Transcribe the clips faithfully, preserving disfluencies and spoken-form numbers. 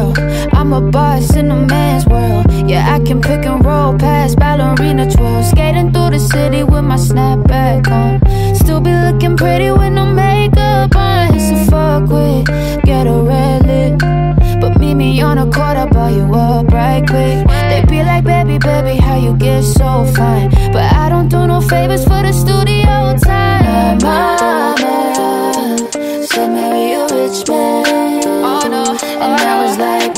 girl. I'm a boss in a man's world. Yeah, I can pick and roll past ballerina twirl. Skating through the city with my snapback on. Still be looking pretty with no makeup on. It's a fuck with, get a red lip. But meet me on a court, I'll buy you up right quick. They be like, baby, baby, how you get so fine? But I don't do no favors for the studio time. My mama said marry a rich man. Oh no. And I was like,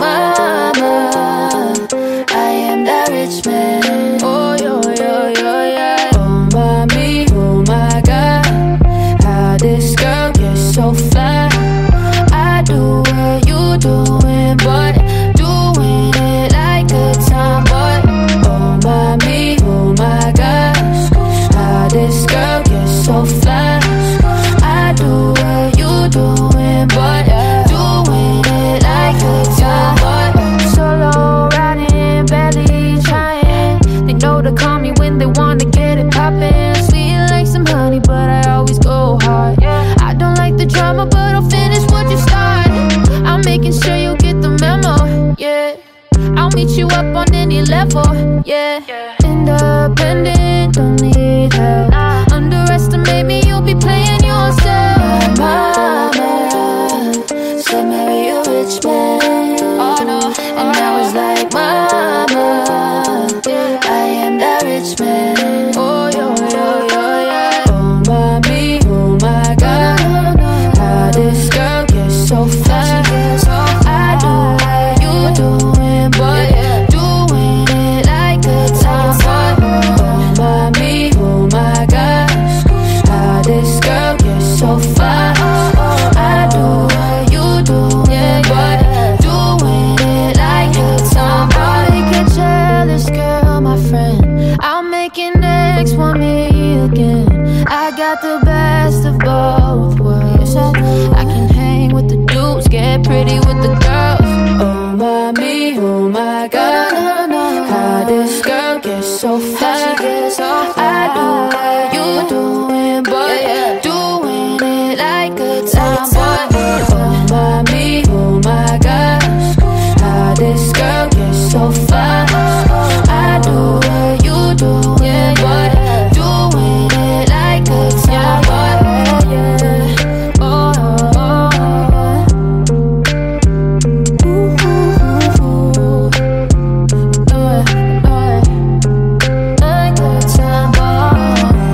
mama, I am that rich man. Oh yo, yo, yo, yeah. Oh mommy, oh my God, how this girl gets so fly. I do what you doing, but doing it like a tomboy. Oh mommy, oh my gosh, how this girl gets so fly. I do what you doing, but doing it like a tomboy. Solo riding, barely trying. They know to call me when they wanna get it poppin'. Sweet like some honey, but I always go hard. I don't like the drama, but I'll finish what you started. I'm making sure you get the memo, yeah. I'll meet you up on any level, yeah. Independent, don't need help. Underestimate me, you'll be playing yourself. Mama said marry a rich man. Oh no. And I was like, mama, I am that rich man. Oh yo, yo, yo, yeah. Oh mommy, oh my God, how this girl gets so fly. I do what you doing, but doing it like a tomboy. Oh mommy, oh my gosh, how this girl gets so fly. I do what you doing, but doing it like a tomboy. Get jealous, girl, my friend. I'll make it next, want me again. I got the best of both worlds. I, I can hang with the dudes, get pretty with the girls. Oh mommy, oh my God, how this girl gets so fly. I do what you doing, but doing it like a tomboy. Oh mommy, oh my gosh, how this girl gets so fly. I do what you doing, but doing it like a tomboy. Yeah. Oh, oh, oh. Ooh, ooh, ooh. Uh, uh, like a tomboy.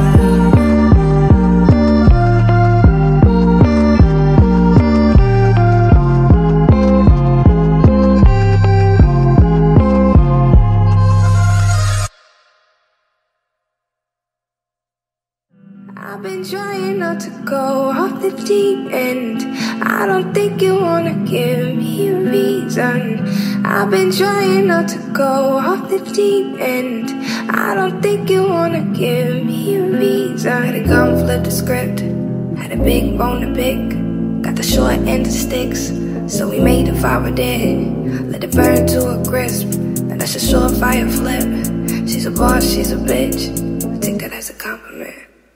I've been trying not to go off the deep end. I don't think you wanna give me a reason. I've been trying not to go off the deep end. I don't think you wanna give me a reason. Had to go and flip the script. Had a big bone to pick. Got the short end of sticks, so we made a fire dead. Let it burn to a crisp, and that's a surefire flip. She's a boss, she's a bitch. I take that as a compliment.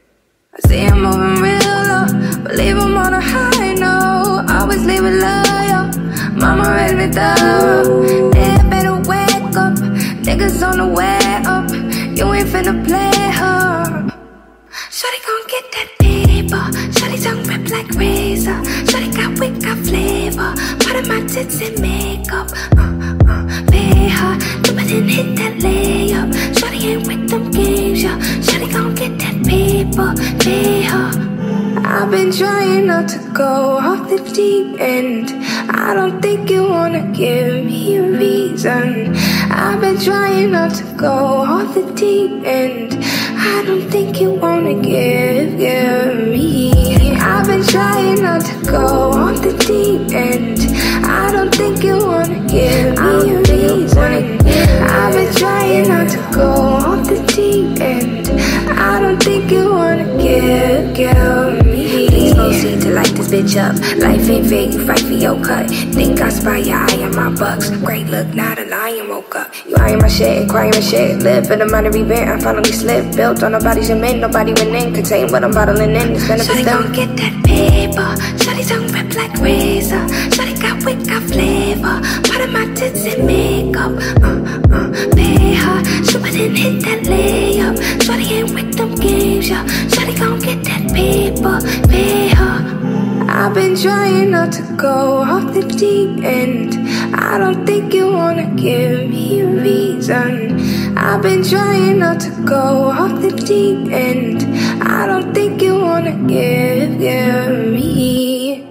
I see him moving real low, but leave him on a high note. Always leave it loyal, mama raised me thorough. They better wake up, niggas on the way up. You ain't finna play her. Shawty gon' get that paper. Shawty tongue rip like razor. Shawty got wit, got flavor. Part of my tits and makeup. Uh, uh, pay her, do it and hit that layup. Shawty ain't with them games, yeah. Shawty gon' get that paper, pay her. I've been trying not to go off the deep end. I don't think you wanna give me a reason. I've been trying not to go off the deep end. I don't think you wanna give, give me. I've been trying not to go off the deep end. I don't think you wanna give me a reason. I've been trying not to go off the deep end. I don't think you wanna give, give me. Please proceed to light this bitch up. Life ain't fair, you fight for your cut. Think I spy your eye on my bucks. Great look, not a lion woke up. You eyeing my shit, crying my shit. Live in a minor event, I finally slipped. Built on nobody's admit, nobody went in. Contain what I'm bottling in, it's benefits done. Shawty gon' get that paper. Shawty tongue rip like razor. Shawty got her wig got flavor. Part of my tits and makeup. Uh, uh, pay her. She wouldn't hit that layup. Shorty ain't with them games, yeah. Shorty gon' get that paper. Pay her. I've been trying not to go off the deep end. I don't think you wanna give me a reason. I've been trying not to go off the deep end. I don't think you wanna give, give me.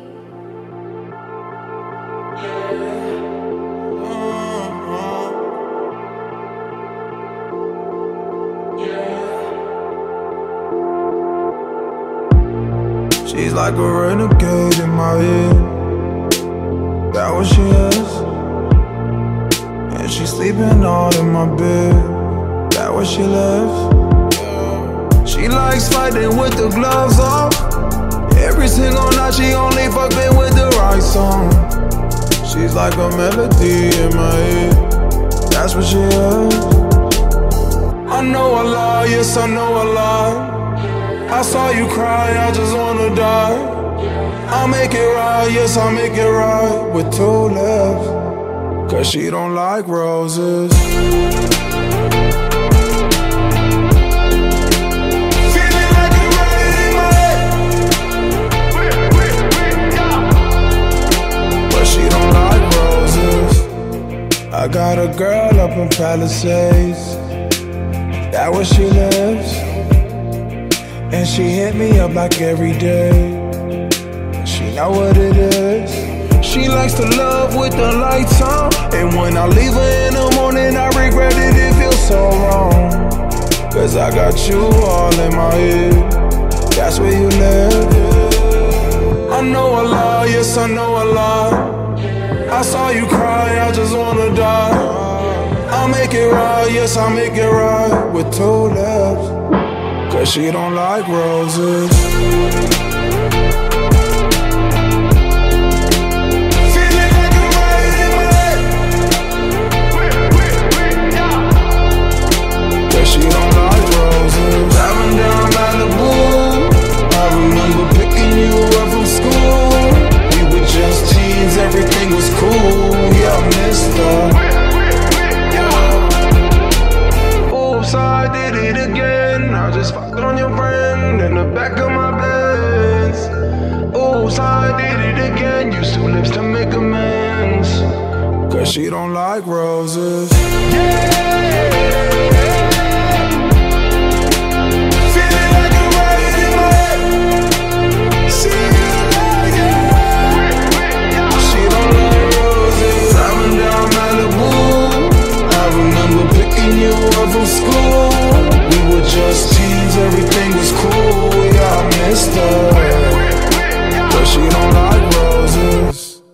She's like a renegade in my head. That what she is. And she's sleeping all in my bed. That what she lives. She likes fighting with the gloves off. Every single night she only fucking with the right song. She's like a melody in my head. That's what she is. I know I lie, yes I know I lie. I saw you cry, I just wanna die. I'll make it right, yes I'll make it right with two lips. Cause she don't like roses. Feeling like a riot in my head. But she don't like roses. I got a girl up in Palisades. That where she lives. And she hit me up like every day. She know what it is. She likes to love with the lights on. And when I leave her in the morning, I regret it, it feels so wrong. Cause I got you all in my head. That's where you live. I know I lie, yes I know I lie. I saw you cry, I just wanna die. I'll make it right, yes I'll make it right with two lips. Cause she don't like roses. Feeling like a riot in my head. Cause she don't like roses. Driving down Malibu, I remember picking you up from school. We were just teens, everything was cool. Yeah, I missed her. Oops, I did it again. I just fucked on your friend in the back of my Benz. Oops, I did it again. Used two lips to make amends. Cause she don't like roses. Yeah. Feeling like a riot in my head. She don't like it. She don't like roses. Driving down Malibu, I remember picking you up from school. We were just teens, everything was cool. Yeah, I missed her. But she don't like roses.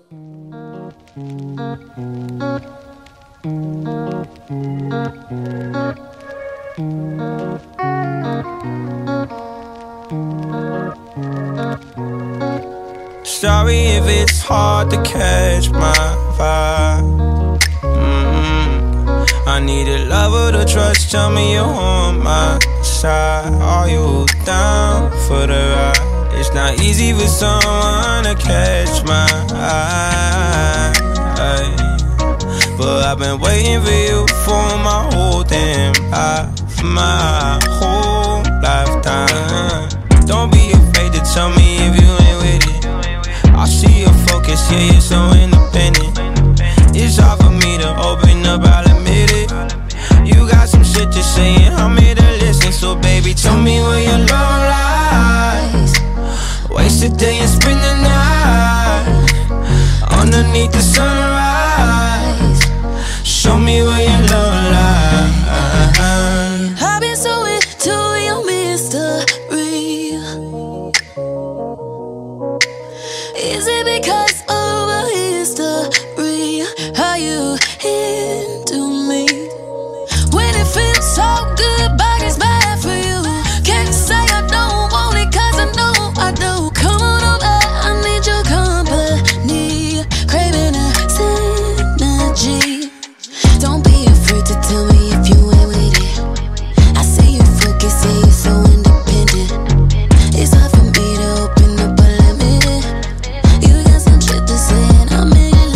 Sorry if it's hard to catch my vibe. I need a lover to trust, tell me you're on my side. Are you down for the ride? It's not easy for someone to catch my eye. But I've been waiting for you for my whole damn life, my whole lifetime. Don't be afraid to tell me if you ain't with it. I see your focus, yeah, you're so independent. It's hard for me to open up, I'll admit it. You got some shit to say and I'm here to listen. So baby, tell me where your love lies. Waste a day and spend the night underneath the sunrise. Show me where your love lies. I've been so into your mystery. Is it because of a history? Are you into me? When it feels so good, but it's bad for you. Can't say I don't want it, cause I know I do. Come on over, I need your company. Craving a synergy. Don't be afraid to tell me if you ain't with it. I see you focus, say you're so independent. It's hard for me to open up, but let me in. You got some shit to say and I'm in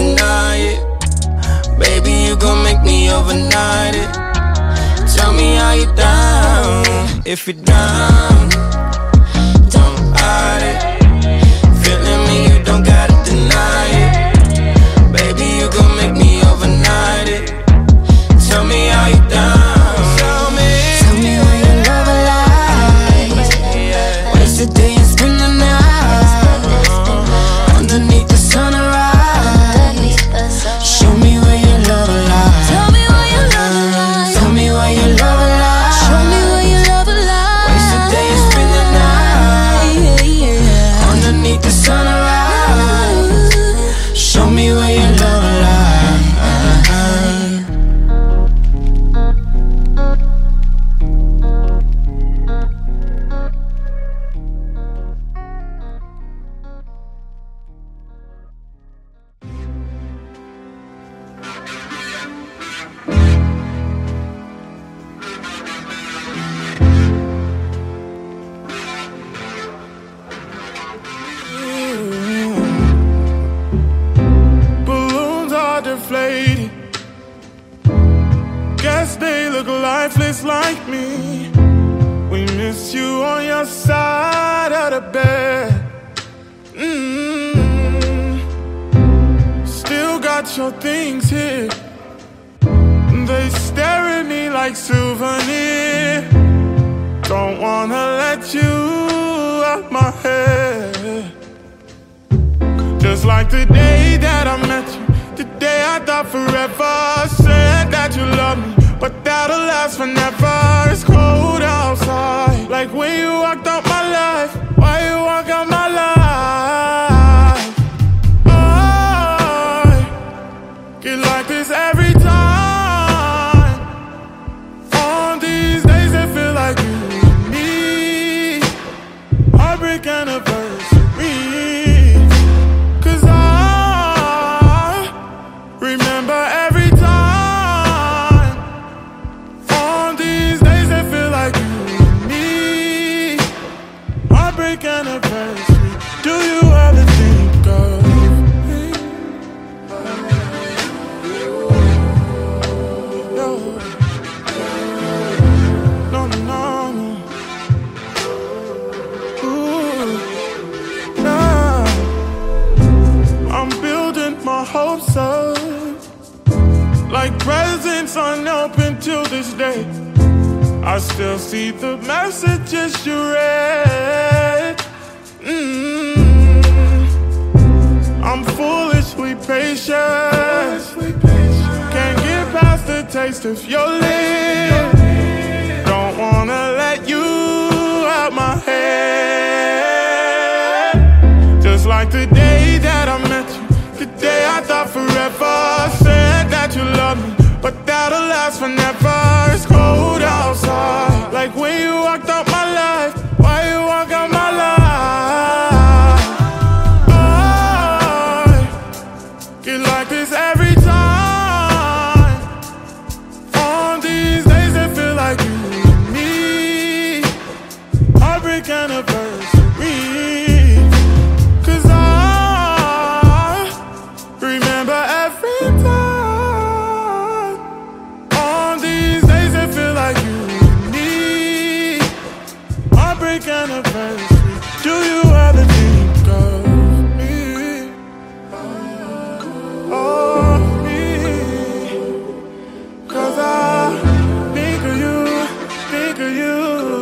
deny it. Baby, you gon' make me overnight it. Tell me how you down. If you're down, don't hide it. Feeling me, you don't gotta deny it. Baby, you gon' make me overnight it. Tell me how you down. Tell me, tell me why your love alive. Waste the day and spend the night underneath the sunrise. Show me where your love alive. Tell me why your love alive. Tell me why your love alive. Show me where your love alive. Waste the day and spend the night underneath the sunrise. Show me where your love alive. Balloons are deflating. Guess they look lifeless like me. We miss you on your side of the bed. Mm-hmm. Still got your things here. They stare at me like souvenir. Don't wanna let you out my head. Just like the day that I met you, the day I thought forever. Said that you love me, but that'll last forever. It's cold outside, like when you walked out my life. Why you walk out my life? I get like this every time. On these days it feel like you and me. Heartbreak anniversary. Cause I remember every time. On these days it feel like you and me. Heartbreak anniversary. Do you ever think of me? No, no, no, no. Ooh, nah. I'm building my hopes up, like presents unopened till this day. I still see the messages you read. Mm-hmm. I'm foolishly patient. Can't get past the taste of your lips. Don't wanna let you out my head. Just like the day that I met you, the day I thought forever. Said that you love me, but that'll last forever. It's cold outside, like when you walked out my life. Why you walk out my life? I get like this every time. On these days it feel like you and me. Heartbreak anniversary. Cause I remember every time. On these days it feel like you and me. Heartbreak anniversary. Do you ever think of me? Oh, me. Cause I think of you, think of you.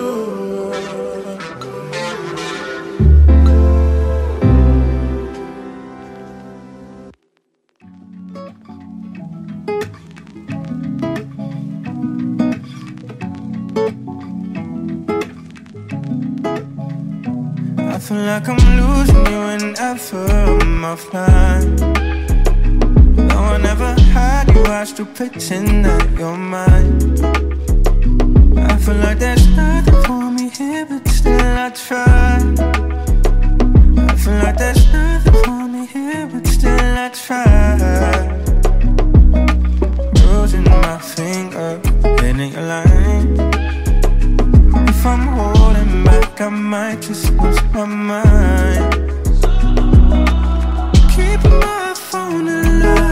I feel like I'm losing you whenever I'm offline. Though I never had you, I still pretend that you're mine. I feel like there's nothing for me here, but still I try. I feel like there's nothing for me here, but still I try. Losing my finger, hitting your line. If I'm holding back, I might just lose my mind. Keep my phone alive.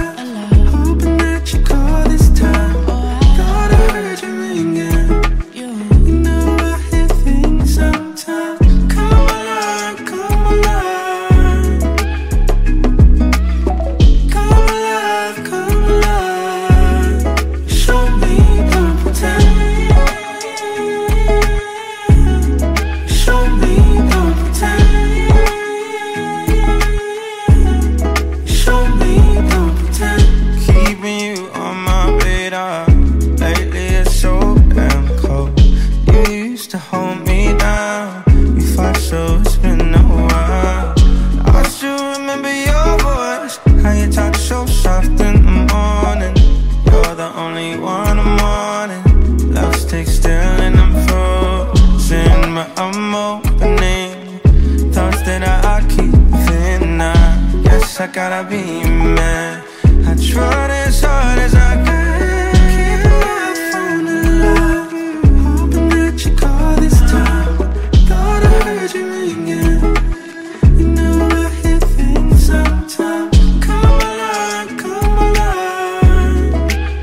so soft in the morning. You're the only one I'm wanting. Love sticks still and I'm frozen, but I'm opening thoughts that I keep within. I guess I gotta be mad. I tried as hard as I can. Keep my phone alive, hoping that you call this time. Thought I heard you ringing. You know I hear things sometimes. Come alive, come alive.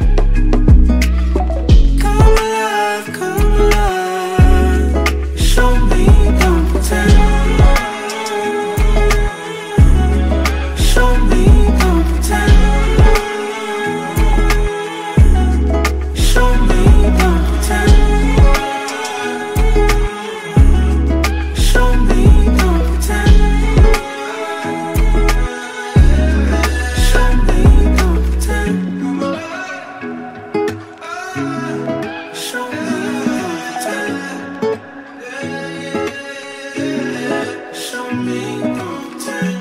Come alive, come alive. Show me, don't pretend. Show me, don't pretend. Show me, don't pretend. Show me, don't pretend. Show me, don't pretend. Show me, don't pretend.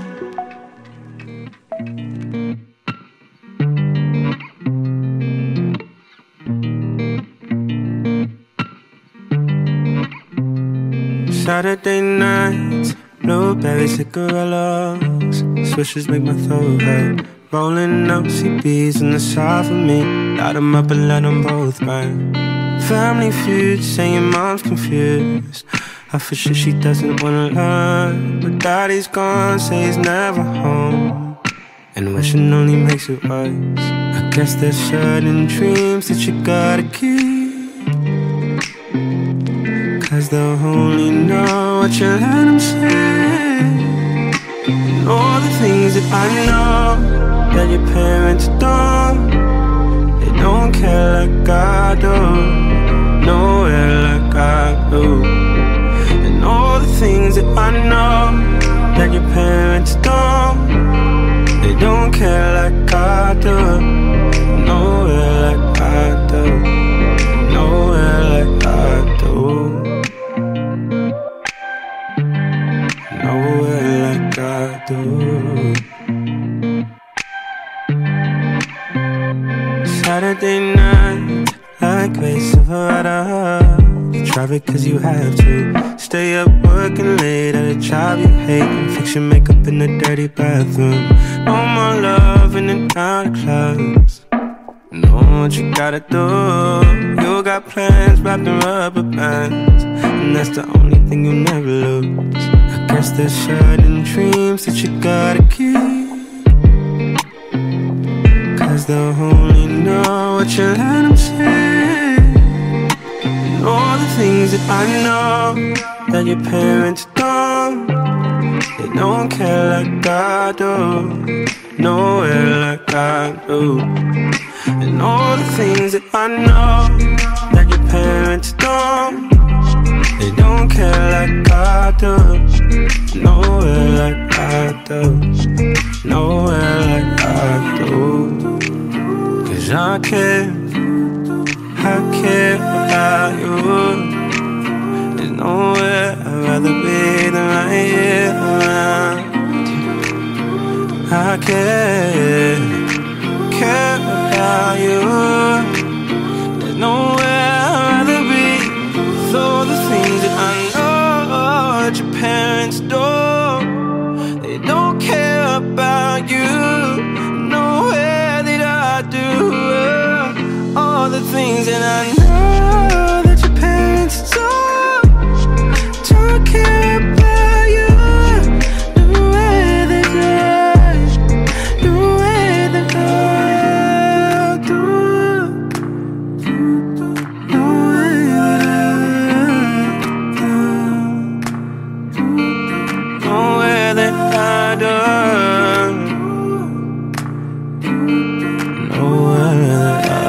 Saturday nights, blueberry cigarillos, swishes make my throat hurt. Rolling up C Bs in the side for me. Light them up and let them both burn. Family feud, saying mom's confused. I for sure she doesn't wanna learn, but daddy's gone, say he's never home. And wishing only makes it worse. I guess there's certain dreams that you gotta keep, cause they'll only know what you let them say. And all the things that I know that your parents don't, they don't care like I do, nowhere like I do. And all the things that I know that your parents don't, they don't care like I do, nowhere like I do, nowhere like I do, nowhere like I do. Saturday night, like Grace Silverado. You drive it cause you have to. Stay up working late at a job you hate, and fix your makeup in the dirty bathroom. No more love in and out of clubs. Know what you gotta do. You got plans wrapped in rubber bands, and that's the only thing you'll never lose. I guess there's certain dreams that you gotta keep, cause they'll only know what you let them say. And all the things that I know that your parents don't, they don't care like I do, nowhere like I do. And all the things that I know that your parents don't, they don't care like I do, nowhere like I do, nowhere like I do. Cause I care, I care about you. There's nowhere I'd rather be than right here around. I care, care about you. There's nowhere I'd rather be. With all the things that I know that your parents do, they don't care about you, nowhere that I do. All the things that I know that your parents don't, don't care about you, nowhere that I, nowhere that I do, nowhere that I do, nowhere that I do, nowhere that I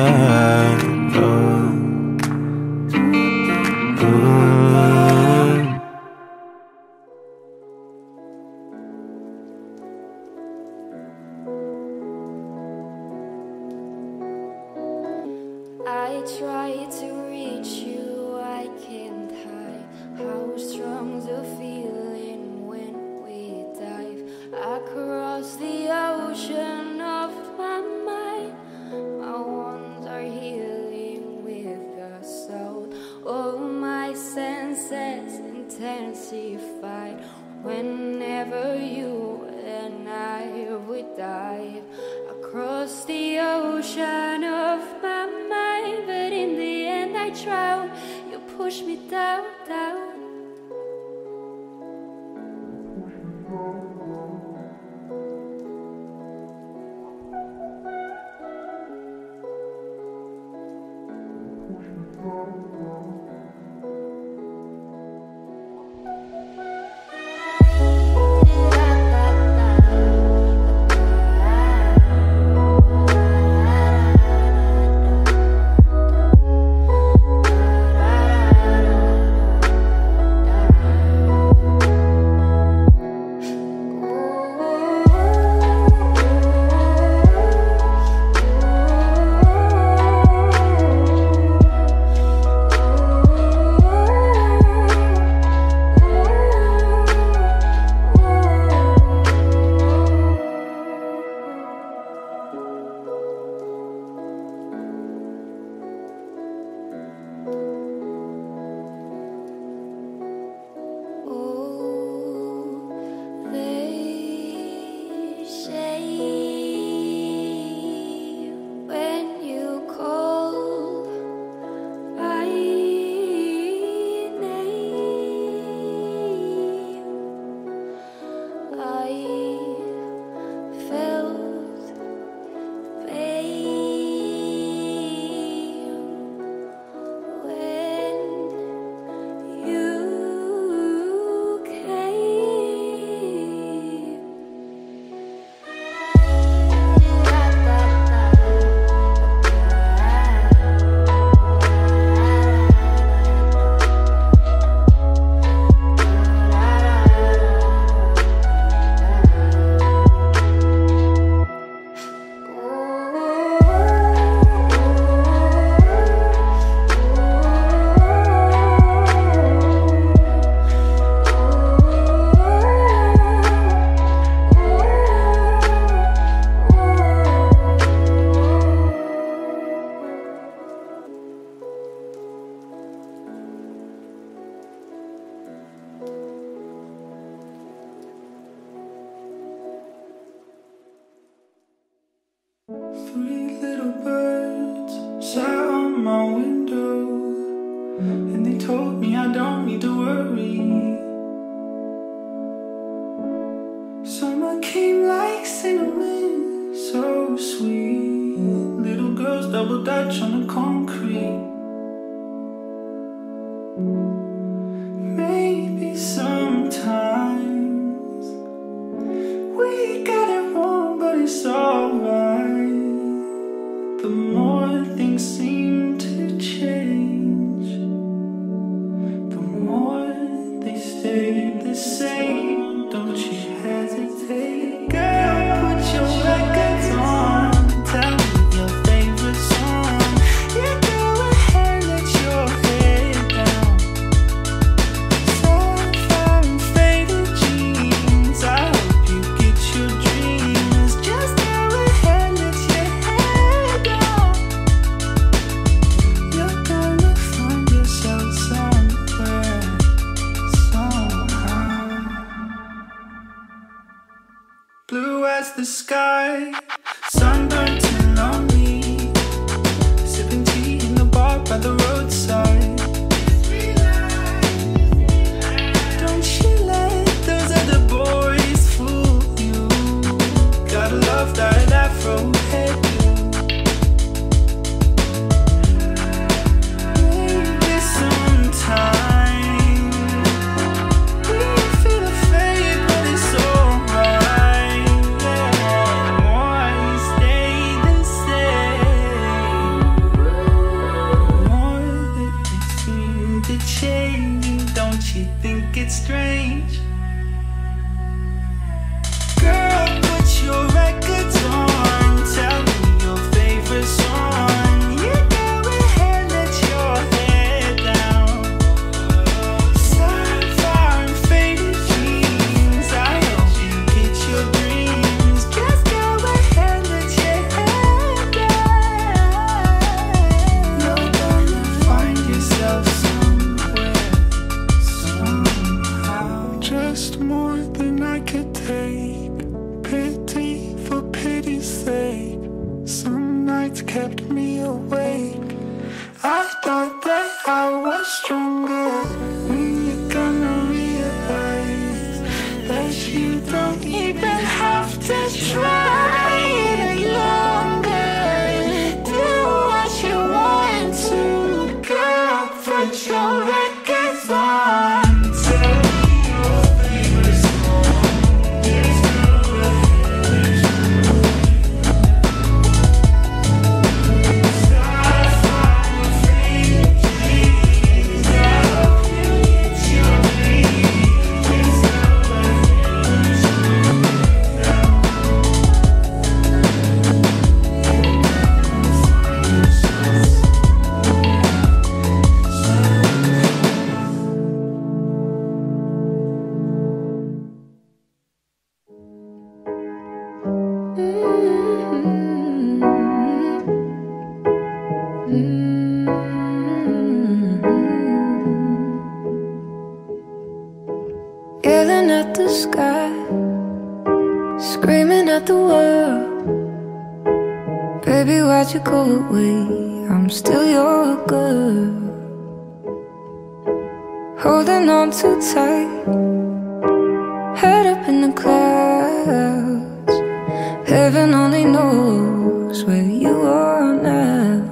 I try to reach you, I can't hide how strong the feeling when we dive across the ocean of Whenever you and I would dive across the ocean of my mind, but in the end I drown. You push me down, down. Three little birds sat on my window, and they told me I don't need to worry. Summer came like cinnamon, so sweet. Little girls double dutch on the concrete. Maybe sometimes we got it wrong, but it's alright. The more things seem to change, the more they stay the same. Don't you hesitate, girl, put your records on. Tell me your favorite song. Yeah, go ahead, let your head down. Sapphire and faded jeans, I hope you get your dreams. Just go ahead, let your head down. that's kept me awake. I thought that I was stronger. When you're gonna realize that you don't even have to try any longer. Do what you want to, girl, put your records on. Yelling at the sky, screaming at the world. Baby, why'd you go away? I'm still your girl. Holding on too tight, head up in the clouds. Heaven only knows where you are now.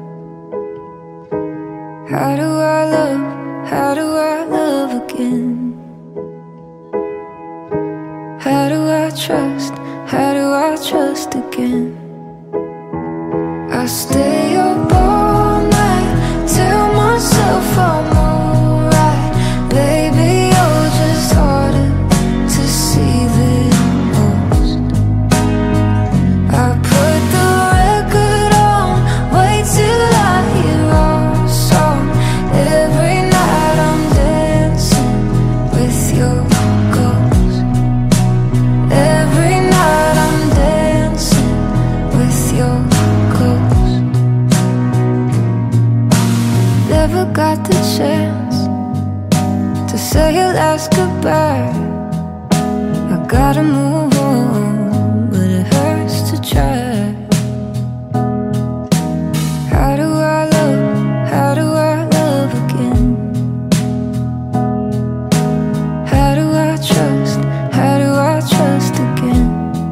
How do I love, how do I love again? How do I trust, how do I trust again? I stay up all night, tell myself I'm alright. Baby, you're just harder to see than most. I put the record on, wait till I hear our song. Every night I'm dancing with your ghost. Every night I'm dancing with your ghost. Never got the chance to say your last goodbye. I gotta move on, but it hurts to try. How do I love, how do I love again? How do I trust, how do I trust again?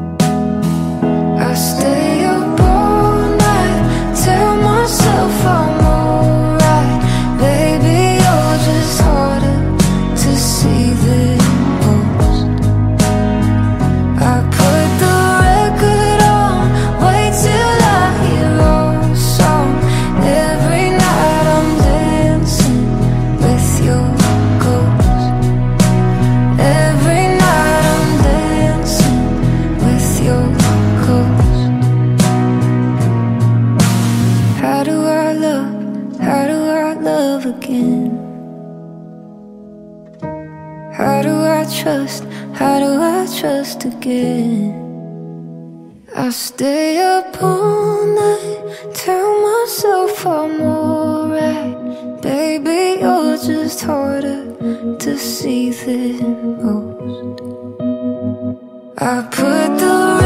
I stay up all night, tell myself I'm alright. Baby, you're just harder to see than most. I put the record on, wait till I hear our song. Every night I'm dancing with your ghost. Every night I'm dancing with your ghost. How do I love, how do I love again? How do I trust, how do I trust again? I stay up all night, tell myself I'm alright. Baby, you're just harder to see than most. I put the